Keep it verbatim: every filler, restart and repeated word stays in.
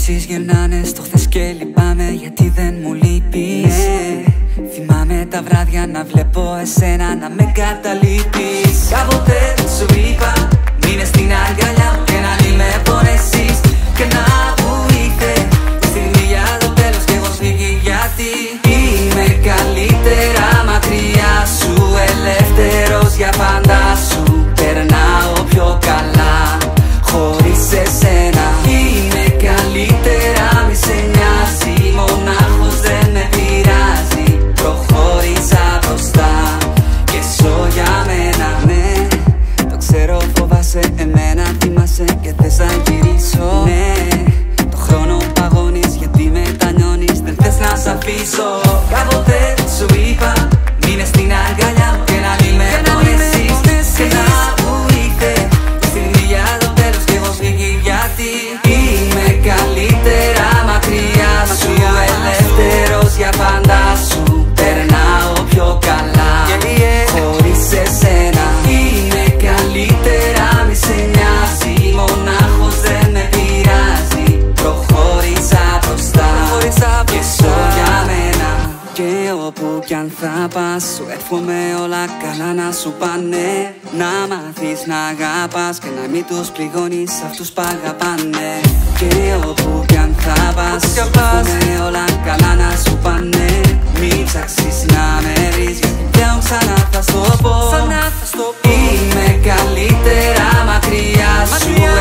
Σκέψεις γυρνάνε στο χθες και λυπάμαι γιατί δεν μου λείπεις. Ναι, θυμάμαι τα βράδια να βλέπω εσένα να με καταλείπεις. Κάποτε σου είπα μείνε στην αγκαλιά μου και να μην με πονέσεις. Και να που ήρθε η στιγμή για το τέλος και έχω φύγει γιατί είμαι καλύτερα μακριά σου, ελεύθερος για πάντα σου. Περνάω πιο καλά χωρίς εσένα. Είμαι καλύτερα, μη σε νοιάζει, μονάχος δεν με πειράζει. Προχώρησα μπροστά και ζω για μένα. Ναι, το ξέρω, φοβάσαι εμένα, θυμάσαι και θες να γυρίσω. Ναι, το χρόνο παγώνεις γιατί μετανιώνεις, δεν θες να σ' αφήσω. Κάποτε σου είπα μείνε στην αγκαλιά μου και να μην με πονέσεις. Και να που ήρθε η στιγμή για το τέλος και έχω φύγει γιατί είμαι καλύτερα μακριά σου, ελεύθερος για πάντα σου. Περνάω πιο καλά χωρίς εσένα. Είμαι καλύτερα, μη σε νοιάζει, μονάχος δεν με πειράζει. Προχώρησα μπροστά και ζω για μένα. Και όπου κι αν θα πας σου εύχομαι όλα καλά να σου πάνε. Να μάθεις να αγαπάς και να μην τους πληγώνεις αυτούς που αγαπάνε. Και όπου κι αν θα πας σου εύχομαι όλα καλά να σου πάνε. Μην ψάξεις να με βρεις γιατί πλέον ξανά θα στο πω. Είμαι καλύτερα μακριά σου,